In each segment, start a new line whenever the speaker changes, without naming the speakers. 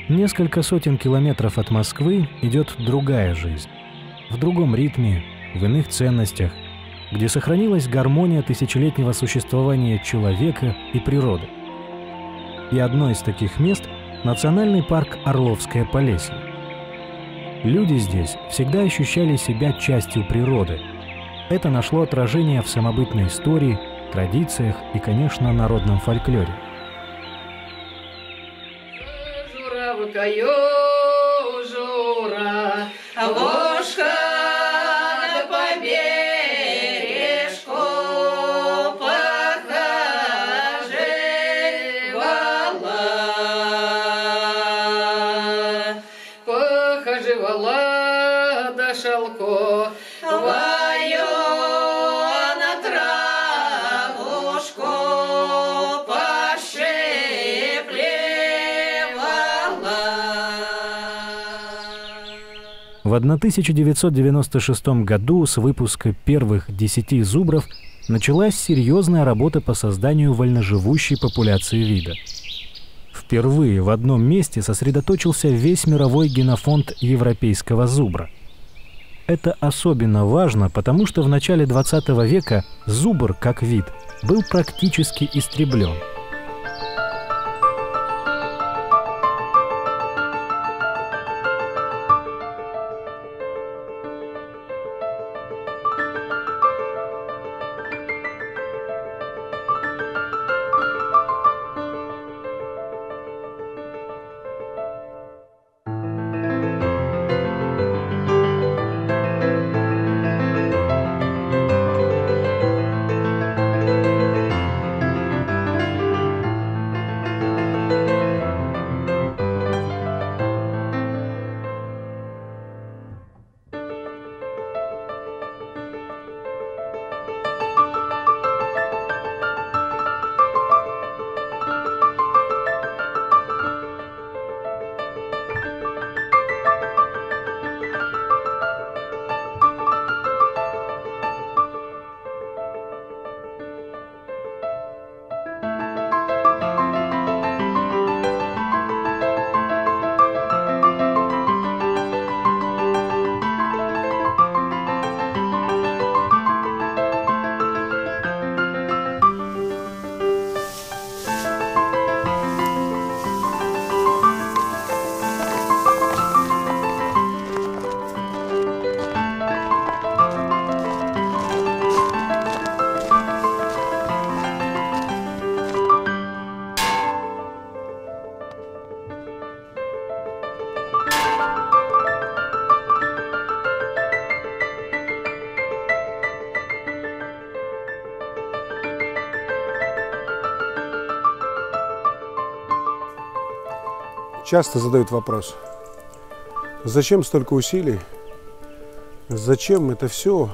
Несколько сотен километров от Москвы идет другая жизнь. В другом ритме, в иных ценностях, где сохранилась гармония тысячелетнего существования человека и природы. И одно из таких мест – национальный парк Орловское Полесье. Люди здесь всегда ощущали себя частью природы. Это нашло отражение в самобытной истории, традициях и, конечно, народном фольклоре.
Жура, ложка на побережку похаживала до шелку.
В 1996 году с выпуска первых 10 зубров началась серьезная работа по созданию вольноживущей популяции вида. Впервые в одном месте сосредоточился весь мировой генофонд европейского зубра. Это особенно важно, потому что в начале 20 века зубр, как вид, был практически истреблен.
Часто задают вопрос, зачем столько усилий, зачем это все,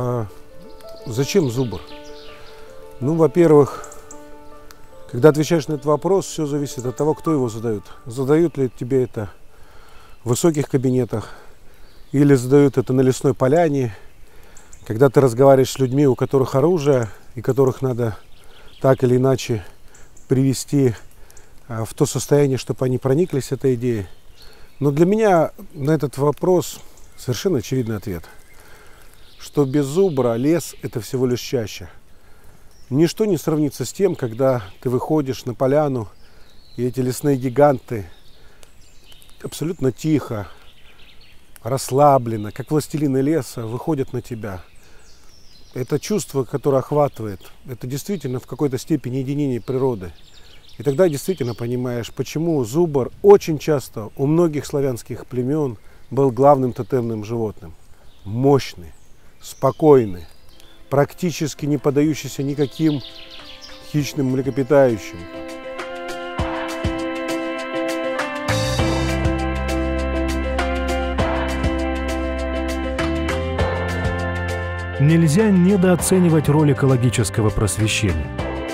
зачем зубр? Ну, во-первых, когда отвечаешь на этот вопрос, все зависит от того, кто его задает. Задают ли тебе это в высоких кабинетах или задают это на лесной поляне, когда ты разговариваешь с людьми, у которых оружие и которых надо так или иначе привести в то состояние, чтобы они прониклись этой идеей. Но для меня на этот вопрос совершенно очевидный ответ, что без зубра лес – это всего лишь чаща. Ничто не сравнится с тем, когда ты выходишь на поляну, и эти лесные гиганты абсолютно тихо, расслабленно, как властелины леса, выходят на тебя. Это чувство, которое охватывает, это действительно в какой-то степени единение природы. И тогда действительно понимаешь, почему зубр очень часто у многих славянских племен был главным тотемным животным. Мощный, спокойный, практически не поддающийся никаким хищным млекопитающим.
Нельзя недооценивать роль экологического просвещения.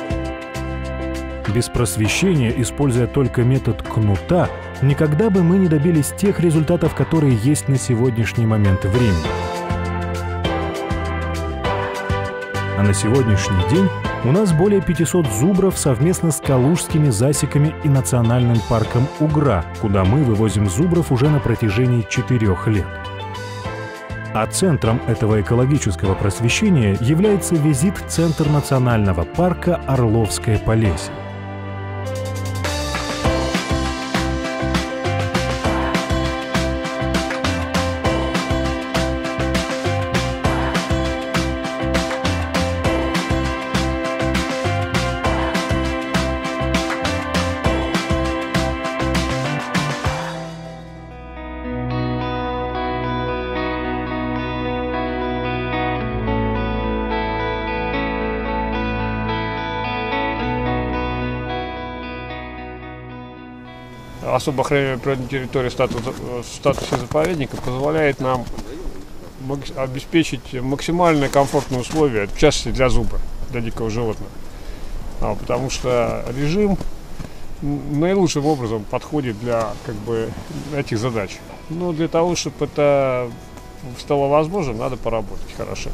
Без просвещения, используя только метод кнута, никогда бы мы не добились тех результатов, которые есть на сегодняшний момент времени. А на сегодняшний день У нас более 500 зубров совместно с калужскими засеками и национальным парком Угра, куда мы вывозим зубров уже на протяжении 4 лет. А центром этого экологического просвещения является визит-центр национального парка Орловское Полесье.
Особо охраняемая природная территория в статусе заповедника позволяет нам обеспечить максимально комфортные условия, в частности для зубра, для дикого животного. Потому что режим наилучшим образом подходит для этих задач. Но для того, чтобы это стало возможным, надо поработать хорошо.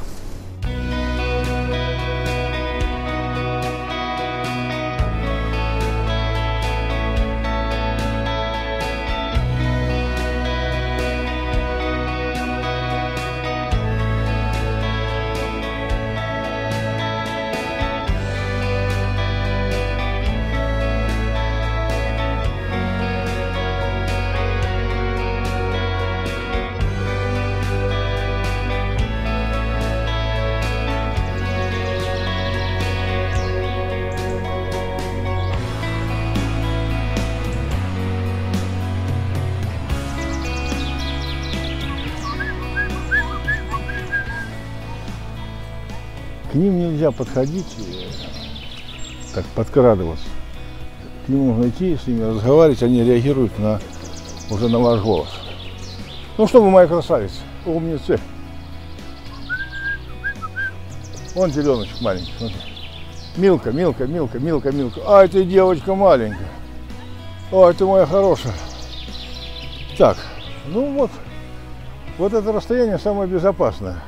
К ним нельзя подходить, так подкрадываться. К ним нужно идти, с ними разговаривать, они реагируют уже на ваш голос. Ну что вы, моя красавица, умницы. Вон теленочек маленький, смотри. Милка, Милка, Милка, Милка, Милка. Ай, ты девочка маленькая. Ой, ты моя хорошая. Так, ну вот это расстояние самое безопасное.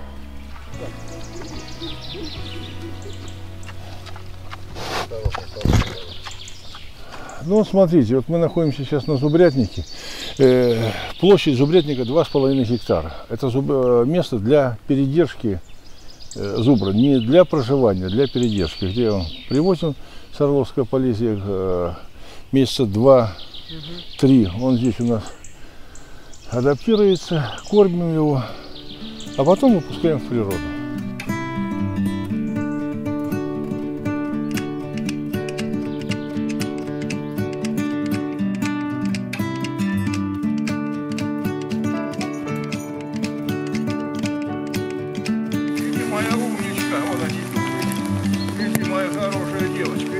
Ну, смотрите, вот мы находимся сейчас на зубрятнике. Площадь зубрятника 2,5 гектара. Это место для передержки зубра, не для проживания, для передержки. Где он привозим с Орловского Полесья месяца 2-3. Он здесь у нас адаптируется, кормим его, а потом выпускаем в природу.
Моя умничка, вот они. Ты моя хорошая девочка.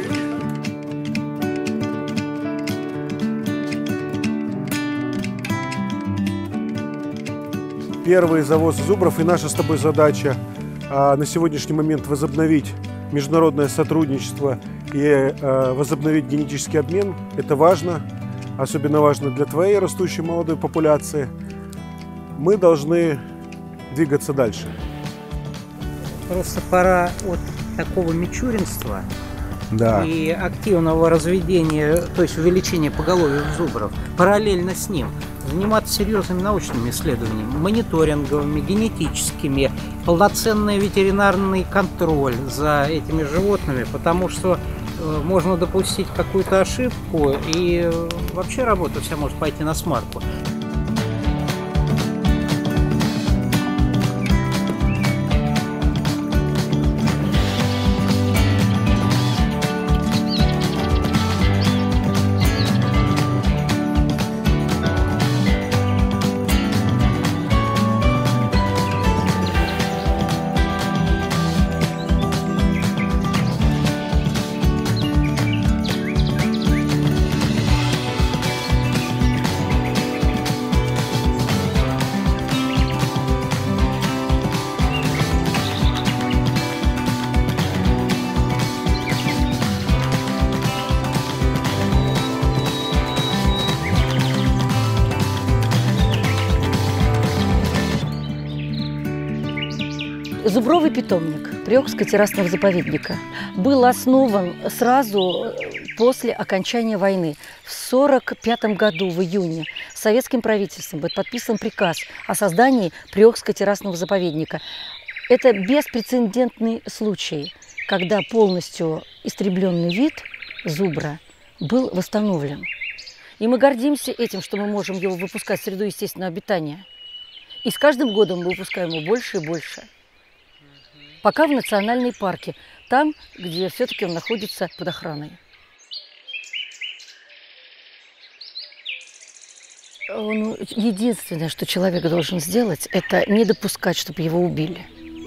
Первый завоз зубров, и наша с тобой задача на сегодняшний момент возобновить международное сотрудничество и возобновить генетический обмен. Это важно, особенно важно для твоей растущей молодой популяции. Мы должны двигаться дальше.
Просто пора от такого мичуринства и активного разведения, то есть увеличения поголовья зубров, параллельно с ним заниматься серьезными научными исследованиями, мониторинговыми, генетическими, полноценный ветеринарный контроль за этими животными, потому что можно допустить какую-то ошибку, и вообще работа вся может пойти на смарку.
Зубровый питомник Приокско-террасного заповедника был основан сразу после окончания войны. В 1945 году, в июне, советским правительством был подписан приказ о создании Приокско-террасного заповедника. Это беспрецедентный случай, когда полностью истребленный вид зубра был восстановлен. И мы гордимся этим, что мы можем его выпускать в среду естественного обитания. И с каждым годом мы выпускаем его больше и больше. Пока в национальной парке, там, где все-таки он находится под охраной. Единственное, что человек должен сделать, это не допускать, чтобы его убили.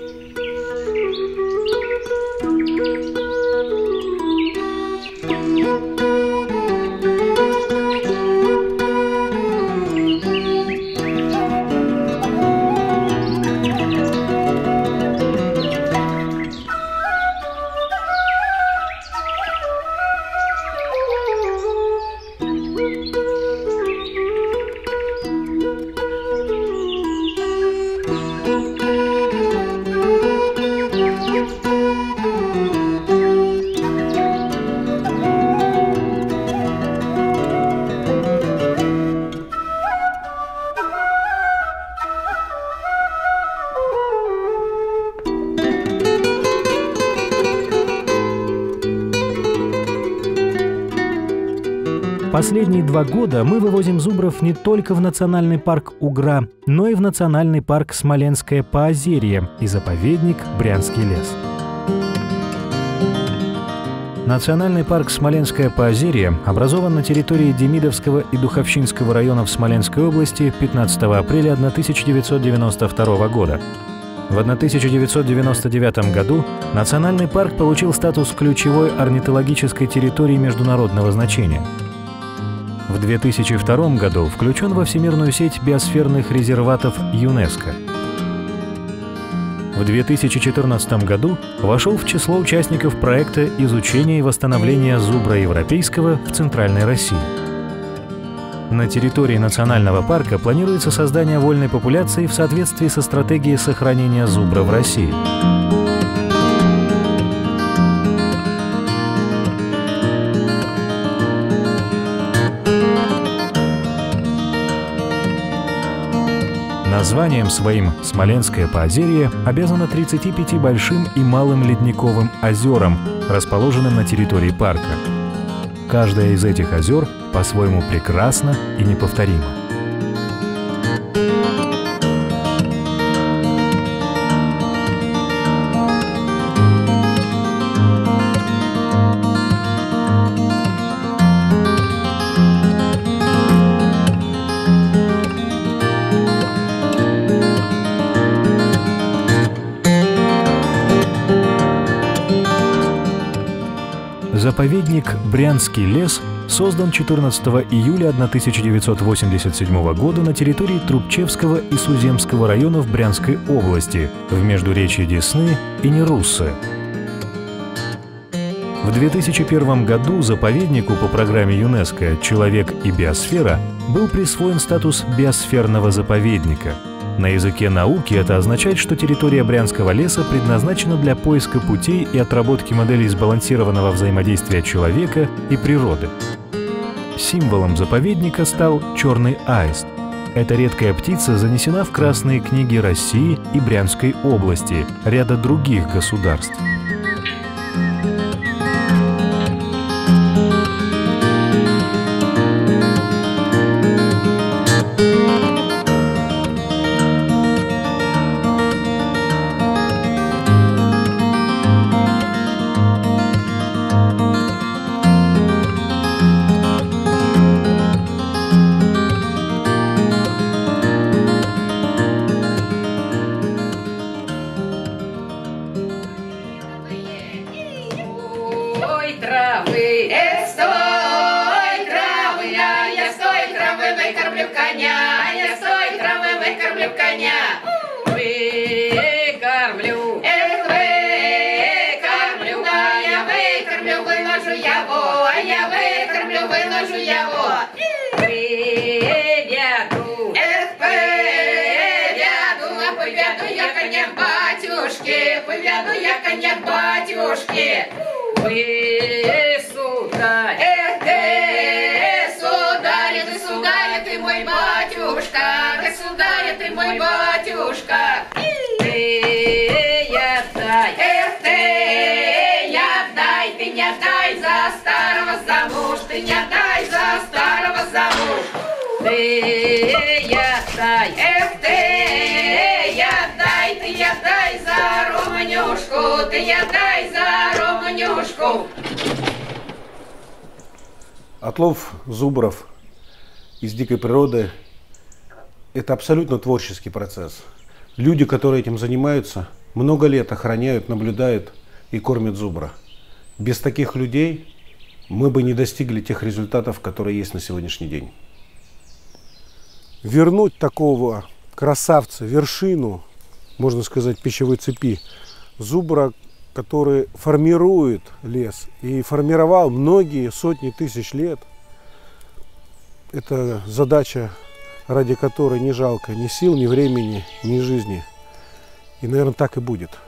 Последние 2 года мы вывозим зубров не только в национальный парк Угра, но и в национальный парк Смоленское Поозерье и заповедник Брянский лес. Национальный парк Смоленское Поозерье образован на территории Демидовского и Духовщинского районов Смоленской области 15 апреля 1992 года. В 1999 году национальный парк получил статус ключевой орнитологической территории международного значения. В 2002 году включен во всемирную сеть биосферных резерватов ЮНЕСКО. В 2014 году вошел в число участников проекта изучения и восстановления зубра европейского в Центральной России. На территории национального парка планируется создание вольной популяции в соответствии со стратегией сохранения зубра в России. Названием своим Смоленское Поозерье обязано 35 большим и малым ледниковым озерам, расположенным на территории парка. Каждое из этих озер по-своему прекрасно и неповторимо. Заповедник Брянский лес создан 14 июля 1987 года на территории Трубчевского и Суземского районов Брянской области в междуречье Десны и Неруссы. В 2001 году заповеднику по программе ЮНЕСКО «Человек и биосфера» был присвоен статус биосферного заповедника. На языке науки это означает, что территория Брянского леса предназначена для поиска путей и отработки моделей сбалансированного взаимодействия человека и природы. Символом заповедника стал черный аист. Эта редкая птица занесена в красные книги России и Брянской области, ряда других государств.
Поведу я коня батюшки, поведу еду я коня к батюшке. Вы, сударь, сударь, ты мой батюшка, государь, ты мой батюшка. Ты, я дай, ты не дай за старого замуж, ты не дай за старого замуж. Ты, я дай, ты я дай за Романюшку, ты я дай за Романюшку.
Отлов зубров из дикой природы – это абсолютно творческий процесс. Люди, которые этим занимаются, много лет охраняют, наблюдают и кормят зубра. Без таких людей мы бы не достигли тех результатов, которые есть на сегодняшний день. Вернуть такого красавца, вершину, можно сказать, пищевой цепи, зубра, который формирует лес и формировал многие сотни тысяч лет, это задача, ради которой не жалко ни сил, ни времени, ни жизни. И, наверное, так и будет.